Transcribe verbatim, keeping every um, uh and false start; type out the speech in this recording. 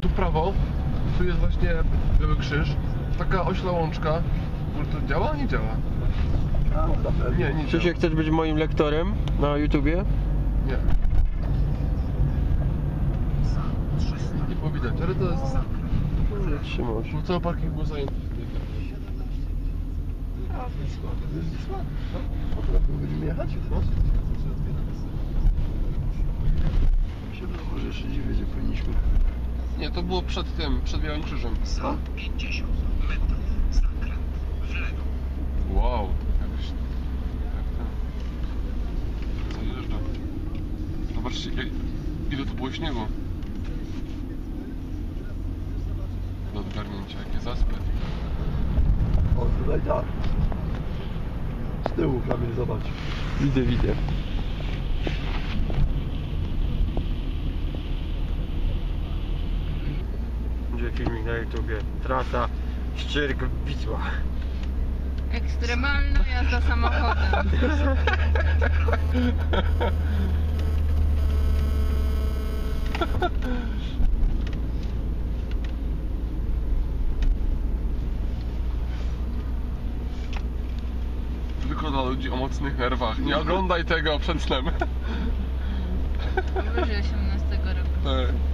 Tu w prawo, tu jest właśnie Biały Krzyż. Taka ośla łączka. To działa? Nie działa. Nie, nie Krzysiek, działa. chcesz być moim lektorem na YouTubie? Nie. Nie było widać, ale to jest... Nie trzymał się. No cały parking był zajęty. Będziemy jechać? No. Się może jeszcze dziwię, gdzie powinniśmy. Nie, to było przed tym, przed Białym Krzyżem. Co? pięćdziesiąt metrów, zakręt w lewo. Wow, jakoś... Jak to... Zajeżdża. Zobaczcie, jak, ile tu było śniegu. Do odgarnięcia, jakie zaspy. O, tutaj tak. Z tyłu, Kamil, zobacz. Widzę, widzę. Będzie filmik na YouTubie. Trasa Szczyrk-Wisła. Ekstremalna jazda samochodem. Tylko dla ludzi o mocnych nerwach. Nie oglądaj tego przed snem. Powyżej osiemnastego roku. Tak.